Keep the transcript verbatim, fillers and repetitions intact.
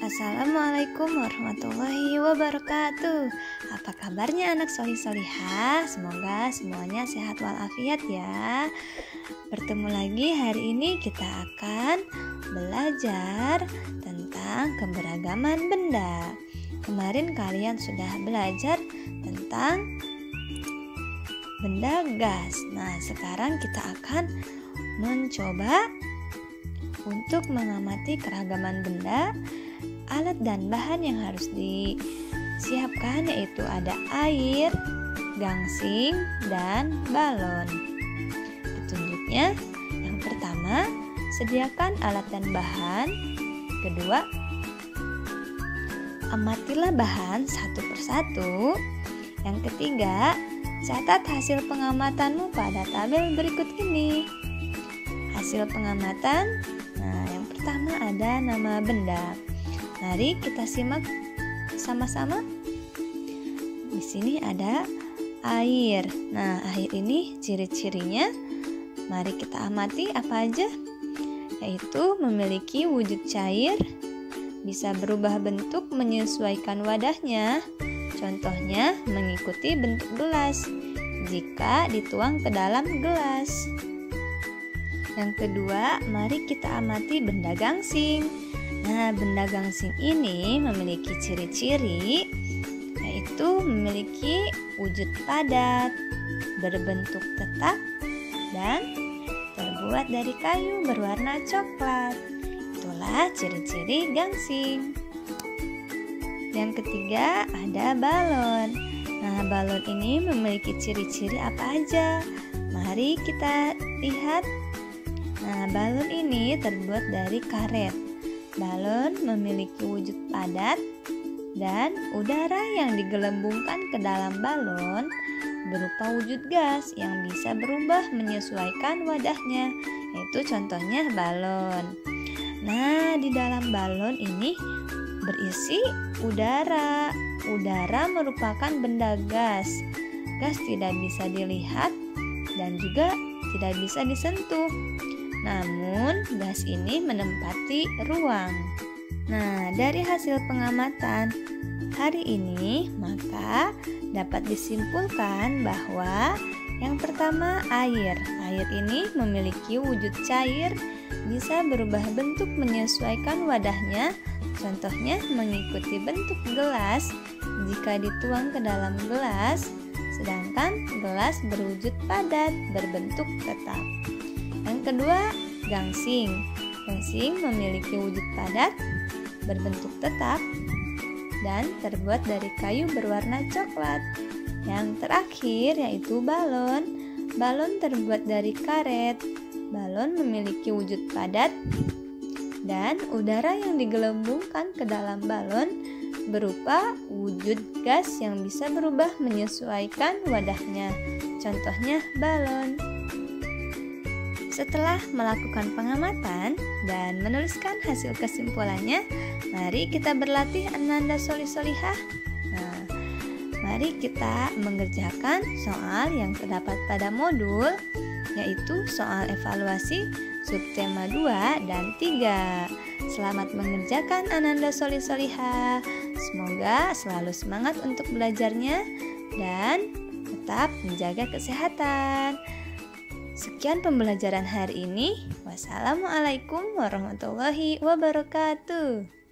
Assalamualaikum warahmatullahi wabarakatuh. Apa kabarnya anak solih solihah? Semoga semuanya sehat walafiat ya. Bertemu lagi hari ini kita akan belajar tentang keberagaman benda. Kemarin kalian sudah belajar tentang benda gas. Nah, sekarang kita akan mencoba untuk mengamati keragaman benda. Alat dan bahan yang harus disiapkan yaitu ada air, gangsing, dan balon. Petunjuknya, yang pertama, sediakan alat dan bahan. Kedua, amatilah bahan satu persatu. Yang ketiga, catat hasil pengamatanmu pada tabel berikut ini. Hasil pengamatan, nah yang pertama ada nama benda. Mari kita simak sama-sama. Di sini ada air. Nah, air ini ciri-cirinya. Mari kita amati apa aja. Yaitu memiliki wujud cair, bisa berubah bentuk menyesuaikan wadahnya. Contohnya mengikuti bentuk gelas jika dituang ke dalam gelas. Yang kedua, mari kita amati benda gangsing. Nah, benda gangsing ini memiliki ciri-ciri, yaitu memiliki wujud padat, berbentuk tetap, dan terbuat dari kayu berwarna coklat. Itulah ciri-ciri gangsing. Yang ketiga ada balon. Nah, balon ini memiliki ciri-ciri apa aja? Mari kita lihat. Nah, balon ini terbuat dari karet. Balon memiliki wujud padat dan udara yang digelembungkan ke dalam balon berupa wujud gas yang bisa berubah menyesuaikan wadahnya, yaitu contohnya balon. Nah, di dalam balon ini berisi udara. Udara merupakan benda gas. Gas tidak bisa dilihat dan juga tidak bisa disentuh. Namun, gas ini menempati ruang. Nah, dari hasil pengamatan hari ini, maka dapat disimpulkan bahwa yang pertama air. Air ini memiliki wujud cair, bisa berubah bentuk menyesuaikan wadahnya. Contohnya mengikuti bentuk gelas jika dituang ke dalam gelas, sedangkan gelas berwujud padat, berbentuk tetap. Yang kedua, gangsing. Gangsing memiliki wujud padat, berbentuk tetap, dan terbuat dari kayu berwarna coklat. Yang terakhir yaitu balon. Balon terbuat dari karet. Balon memiliki wujud padat, dan udara yang digelembungkan ke dalam balon berupa wujud gas yang bisa berubah menyesuaikan wadahnya. Contohnya balon. Setelah melakukan pengamatan dan menuliskan hasil kesimpulannya, mari kita berlatih ananda solih solihah. Nah, mari kita mengerjakan soal yang terdapat pada modul, yaitu soal evaluasi subtema dua dan tiga. Selamat mengerjakan ananda solih solihah. Semoga selalu semangat untuk belajarnya dan tetap menjaga kesehatan. Sekian pembelajaran hari ini. Wassalamualaikum warahmatullahi wabarakatuh.